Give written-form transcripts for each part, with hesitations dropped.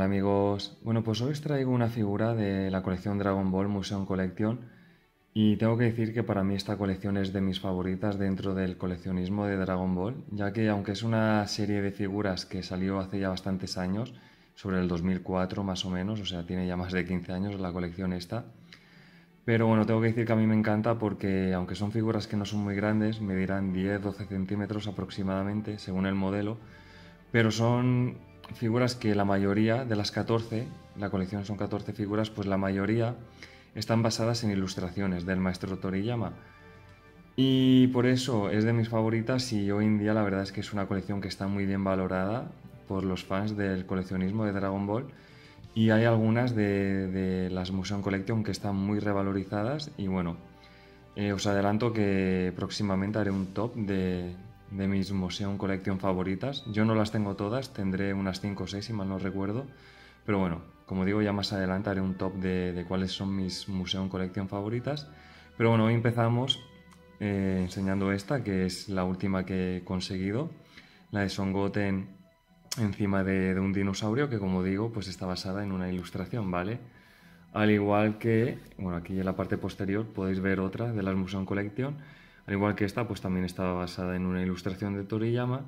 Hola amigos, bueno pues hoy os traigo una figura de la colección Dragon Ball Museum Collection y tengo que decir que para mí esta colección es de mis favoritas dentro del coleccionismo de Dragon Ball, ya que aunque es una serie de figuras que salió hace ya bastantes años, sobre el 2004 más o menos, o sea tiene ya más de 15 años la colección esta, pero bueno, tengo que decir que a mí me encanta porque aunque son figuras que no son muy grandes, medirán 10-12 centímetros aproximadamente según el modelo, pero son figuras que la mayoría de las 14, la colección son 14 figuras, pues la mayoría están basadas en ilustraciones del maestro Toriyama. Y por eso es de mis favoritas y hoy en día la verdad es que es una colección que está muy bien valorada por los fans del coleccionismo de Dragon Ball. Y hay algunas de las Museum Collection que están muy revalorizadas y bueno, os adelanto que próximamente haré un top de mis Museum Collection favoritas. Yo no las tengo todas, tendré unas 5 o 6 si mal no recuerdo. Pero bueno, como digo, ya más adelante haré un top de cuáles son mis Museum Collection favoritas. Pero bueno, hoy empezamos enseñando esta, que es la última que he conseguido, la de Son Goten encima de un dinosaurio, que como digo, pues está basada en una ilustración, ¿vale? Al igual que, bueno, aquí en la parte posterior podéis ver otra de las Museum Collection. Al igual que esta, pues también estaba basada en una ilustración de Toriyama.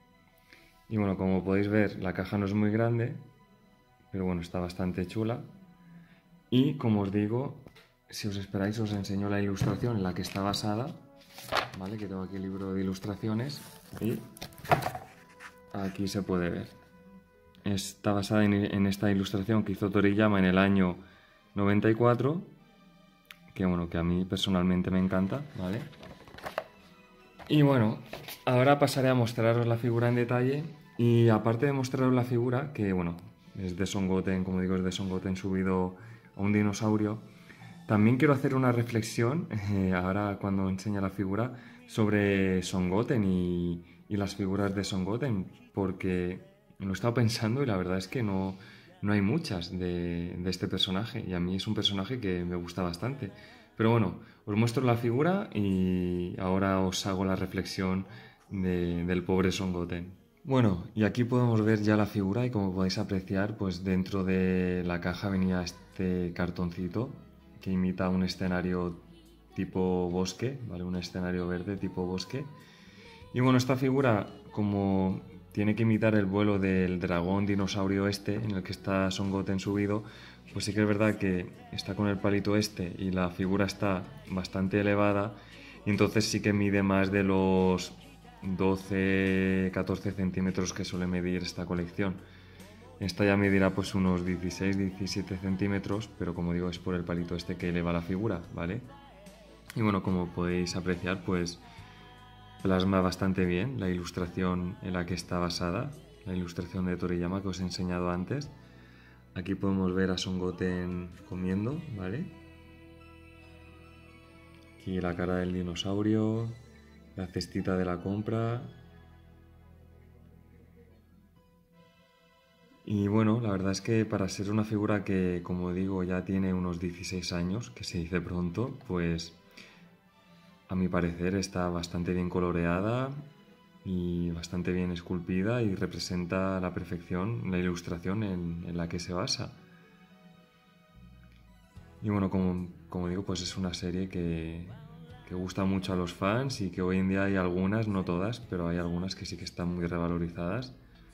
Y bueno, como podéis ver, la caja no es muy grande, pero bueno, está bastante chula. Y como os digo, si os esperáis os enseño la ilustración en la que está basada, ¿vale? Que tengo aquí el libro de ilustraciones y aquí se puede ver. Está basada en esta ilustración que hizo Toriyama en el año 94, que bueno, que a mí personalmente me encanta, ¿vale? Y bueno, ahora pasaré a mostraros la figura en detalle y aparte de mostraros la figura, que bueno, es de Son Goten, como digo, es de Son Goten subido a un dinosaurio, también quiero hacer una reflexión, ahora cuando enseñe la figura, sobre Son Goten y las figuras de Son Goten, porque lo he estado pensando y la verdad es que no hay muchas de este personaje y a mí es un personaje que me gusta bastante. Pero bueno, os muestro la figura y ahora os hago la reflexión del pobre Son Goten. Bueno, y aquí podemos ver ya la figura y como podéis apreciar, pues dentro de la caja venía este cartoncito que imita un escenario tipo bosque, ¿vale? Un escenario verde tipo bosque. Y bueno, esta figura, como tiene que imitar el vuelo del dragón dinosaurio este, en el que está Son Goten subido, pues sí que es verdad que está con el palito este y la figura está bastante elevada, y entonces sí que mide más de los 12-14 centímetros que suele medir esta colección. Esta ya medirá pues unos 16-17 centímetros, pero como digo es por el palito este que eleva la figura, ¿vale? Y bueno, como podéis apreciar, pues plasma bastante bien la ilustración en la que está basada, la ilustración de Toriyama que os he enseñado antes. Aquí podemos ver a Son Goten comiendo, ¿vale? Aquí la cara del dinosaurio, la cestita de la compra. Y bueno, la verdad es que para ser una figura que, como digo, ya tiene unos 16 años, que se dice pronto, pues a mi parecer está bastante bien coloreada y bastante bien esculpida y representa a la perfección la ilustración en la que se basa. Y bueno, como digo, pues es una serie que gusta mucho a los fans y que hoy en día hay algunas, no todas, pero hay algunas que sí que están muy revalorizadas.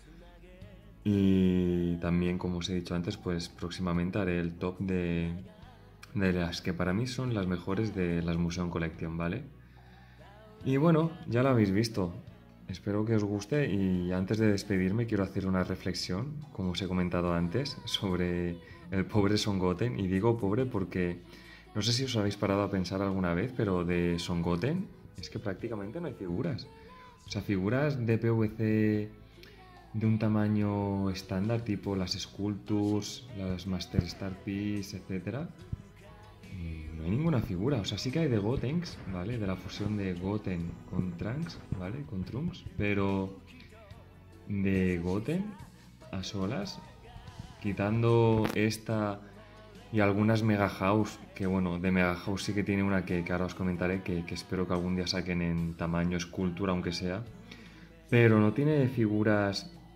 Y también, como os he dicho antes, pues próximamente haré el top de las que para mí son las mejores de las Museum Collection, ¿vale? Y bueno, ya lo habéis visto. Espero que os guste y antes de despedirme quiero hacer una reflexión, como os he comentado antes, sobre el pobre Son Goten. Y digo pobre porque no sé si os habéis parado a pensar alguna vez, pero de Son Goten es que prácticamente no hay figuras. O sea, figuras de PVC de un tamaño estándar, tipo las Sculptures, las Master Star Piece, etcétera, no hay ninguna figura. O sea, sí que hay de Gotenks, ¿vale? De la fusión de Goten con Trunks, ¿vale? Con Trunks, pero de Goten a solas, quitando esta y algunas Mega House, que bueno, de Mega House sí que tiene una que ahora os comentaré, que espero que algún día saquen en tamaño escultura, aunque sea, pero no tiene figuras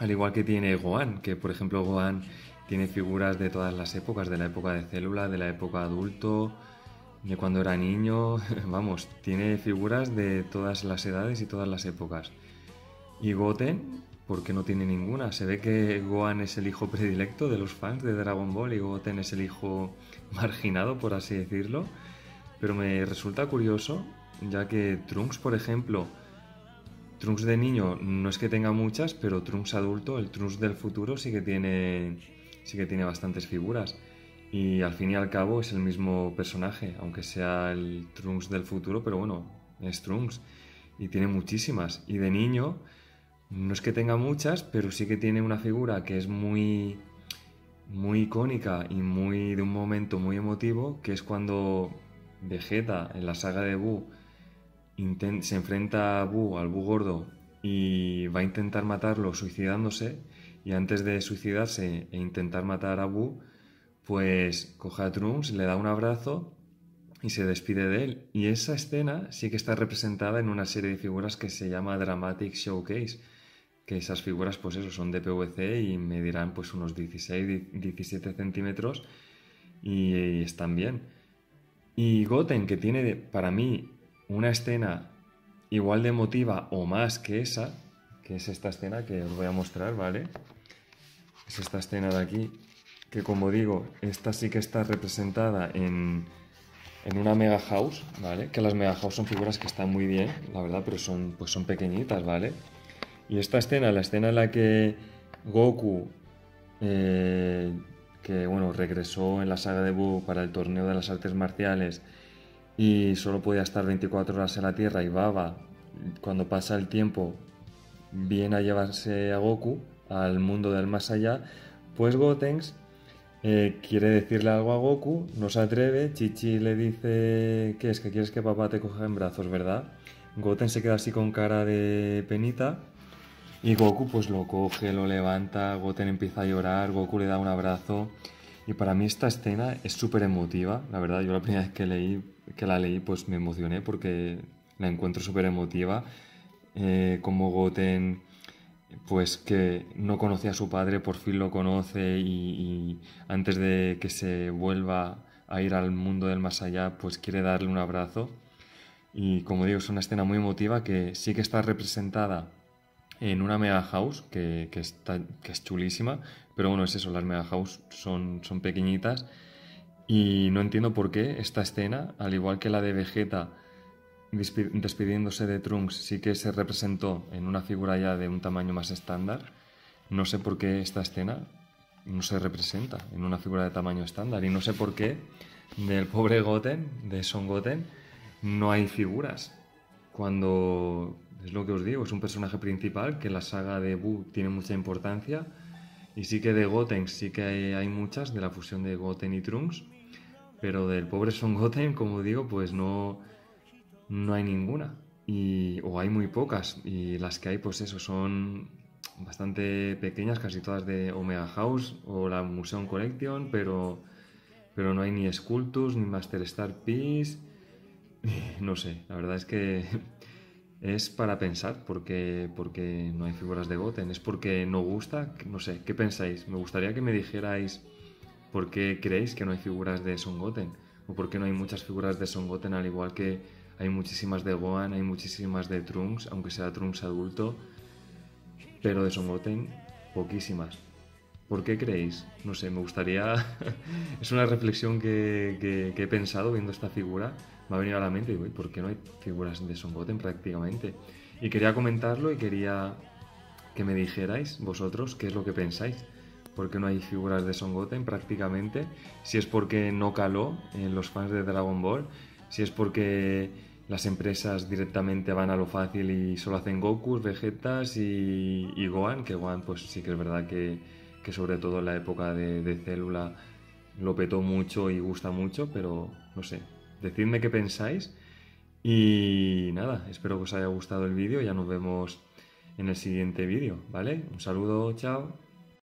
Al igual que tiene Gohan, que por ejemplo Gohan tiene figuras de todas las épocas, de la época de Célula, de la época adulto, de cuando era niño, vamos, tiene figuras de todas las edades y todas las épocas. Y Goten, ¿por qué no tiene ninguna? Se ve que Gohan es el hijo predilecto de los fans de Dragon Ball y Goten es el hijo marginado, por así decirlo. Pero me resulta curioso, ya que Trunks, por ejemplo, Trunks de niño no es que tenga muchas, pero Trunks adulto, el Trunks del futuro, sí que tiene bastantes figuras. Y al fin y al cabo es el mismo personaje, aunque sea el Trunks del futuro, pero bueno, es Trunks. Y tiene muchísimas. Y de niño, no es que tenga muchas, pero sí que tiene una figura que es muy icónica y muy de un momento muy emotivo, que es cuando Vegeta en la saga de Buu se enfrenta a Buu, al Buu gordo, y va a intentar matarlo suicidándose, y antes de suicidarse e intentar matar a Buu, pues coge a Trunks, le da un abrazo y se despide de él. Y esa escena sí que está representada en una serie de figuras que se llama Dramatic Showcase, que esas figuras pues eso son de PVC y medirán pues unos 16-17 centímetros y están bien. Y Goten, que tiene para mí una escena igual de emotiva o más que esa, que es esta escena que os voy a mostrar, ¿vale? Es esta escena de aquí, que como digo, esta sí que está representada en una Mega House, ¿vale? Que las Mega House son figuras que están muy bien, la verdad, pero son pequeñitas, ¿vale? Y esta escena, la escena en la que Goku, que bueno, regresó en la saga de Buu para el torneo de las artes marciales y solo podía estar 24 horas en la Tierra, y Baba, cuando pasa el tiempo, viene a llevarse a Goku al mundo del más allá, pues Gotenks quiere decirle algo a Goku, no se atreve, Chichi le dice, ¿qué es? Que quieres que papá te coja en brazos, ¿verdad? Goten se queda así con cara de penita y Goku pues lo coge, lo levanta, Goten empieza a llorar, Goku le da un abrazo y para mí esta escena es súper emotiva, la verdad, yo la primera vez que la leí pues me emocioné porque la encuentro súper emotiva, como Goten pues que no conocía a su padre, por fin lo conoce y antes de que se vuelva a ir al mundo del más allá, pues quiere darle un abrazo. Y como digo, es una escena muy emotiva que sí que está representada en una Mega House, que es chulísima, pero bueno, es eso, las Mega House son pequeñitas y no entiendo por qué esta escena, al igual que la de Vegeta despidiéndose de Trunks, sí que se representó en una figura ya de un tamaño más estándar. No sé por qué esta escena no se representa en una figura de tamaño estándar y no sé por qué del pobre Goten, de Son Goten, no hay figuras. Cuando, es lo que os digo, es un personaje principal que en la saga de Buu tiene mucha importancia y sí que de Goten sí que hay muchas, de la fusión de Goten y Trunks, pero del pobre Son Goten, como digo, pues no hay ninguna. O hay muy pocas. Y las que hay, pues eso, son bastante pequeñas, casi todas de Omega House o la Museum Collection, pero no hay ni Sculptus, ni Master Star Piece. No sé, la verdad es que es para pensar porque no hay figuras de Goten. Es porque no gusta, no sé, ¿qué pensáis? Me gustaría que me dijerais por qué creéis que no hay figuras de Son Goten. O por qué no hay muchas figuras de Son Goten, al igual que hay muchísimas de Gohan, hay muchísimas de Trunks, aunque sea Trunks adulto, pero de Son Goten poquísimas. ¿Por qué creéis? No sé, me gustaría... es una reflexión que he pensado viendo esta figura. Me ha venido a la mente y digo, ¿por qué no hay figuras de Son Goten prácticamente? Y quería comentarlo y quería que me dijerais vosotros qué es lo que pensáis. ¿Por qué no hay figuras de Son Goten prácticamente? Si es porque no caló en los fans de Dragon Ball, si es porque las empresas directamente van a lo fácil y solo hacen Gokus, Vegetas y Gohan, que Gohan pues sí que es verdad que sobre todo en la época de Célula lo petó mucho y gusta mucho, pero no sé, decidme qué pensáis y nada, espero que os haya gustado el vídeo, ya nos vemos en el siguiente vídeo, ¿vale? Un saludo, chao.